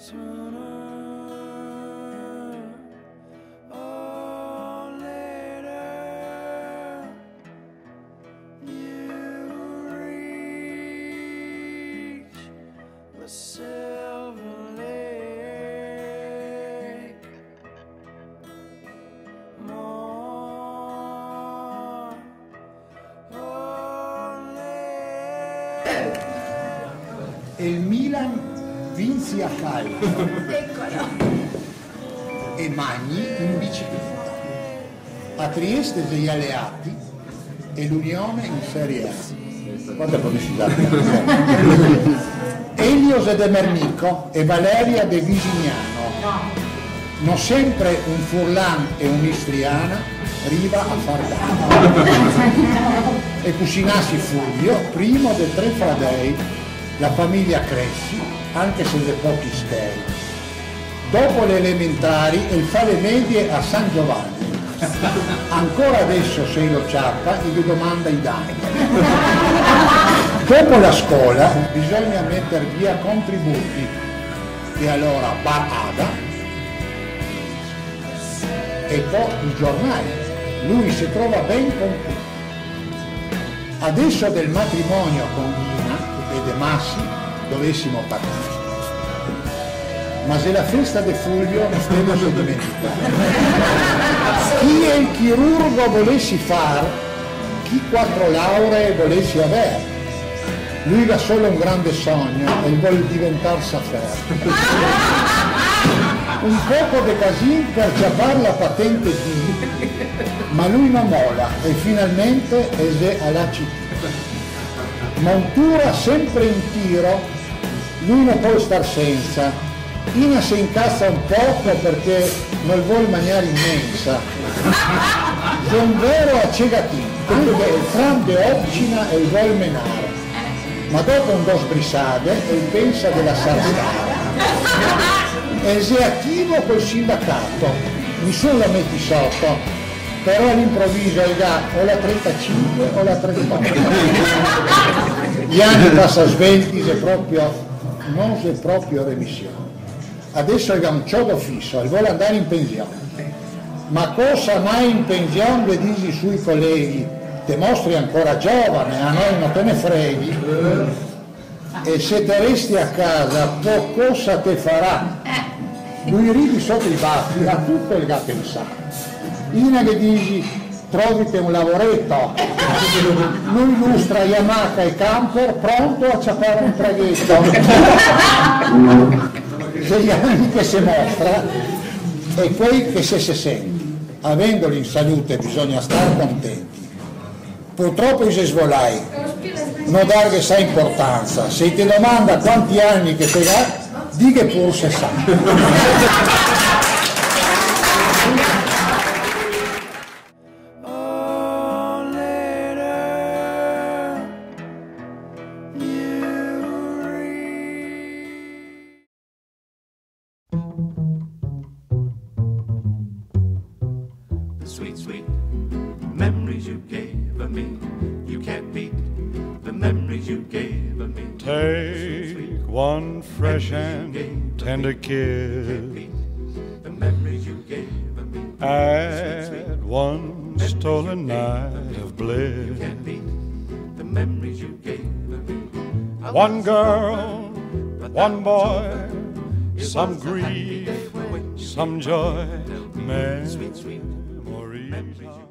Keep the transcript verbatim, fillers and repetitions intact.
E il Milan vinse a calcio e Magni in bicicletta. A Trieste gli alleati e l'Unione in Serie A. Quanta pubblicità! Elios de Mernico e Valeria de Visignano. Non sempre un Furlan e un'istriana riva a far danno. E cucinassi Fulvio, primo dei tre fradei, la famiglia Cresci, anche se le pochi steri. Dopo le elementari, il fa le medie a San Giovanni. Ancora adesso se lo ciappa e gli domanda i danni. Dopo la scuola bisogna mettere via contributi e allora bar ada e poi i giornali. Lui si trova ben con tutti. Adesso del matrimonio con Dina e De Massi dovessimo parlare. Ma se la festa di Fulvio non devo dimenticare. Chi è il chirurgo volessi far, chi quattro lauree volessi avere. Lui ha solo un grande sogno e vuole diventare safer. Un poco di casin per ciappare la patente D, ma lui non mola e finalmente è alla città. Montura sempre in tiro, lui non può star senza. Ina si incazza un poco perché non vuole mangiare immensa. Son vero a cegatin, anche il tram de Opcina e il vuol menare. Ma dopo un dos brisade e pensa della sarsara. E se è attivo col sindacato, nessuno lo metti sotto, però all'improvviso hai da o la trentacinque o la trentotto. Gli anni passa svelti se proprio, non se proprio remissione. Adesso è un ciodo fisso, vuole andare in pensione. Ma cosa mai in pensione le dici sui colleghi? Te mostri ancora giovane, a noi non te ne freghi. E se te resti a casa, po' cosa te farà? Lui ridi sotto i baffi, a tutto il gatto in sa. Ina che dici, trovite un lavoretto. Lui illustra Yamaha e camper, pronto a ciappare un traghetto. Degli anni che si mostra e poi che se si sente. Avendoli in salute bisogna stare contenti. Purtroppo si svolai, non darghe sa importanza. Se ti domanda quanti anni che te dà, di che pur se sa. Sweet, sweet memories you gave of me. You can't beat the memories you gave of me. Take one fresh and tender kiss. The memories you gave of me. Add one stolen night of bliss. You can't beat the memories you gave of me. One girl, one boy, some grief, some joy, Sweet, sweet memories.